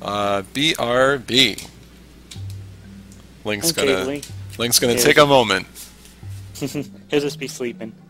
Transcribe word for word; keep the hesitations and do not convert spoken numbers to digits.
Uh, B R B. Link's Okay, gonna Link. Link's gonna Here's- take a moment. He'll just be sleeping.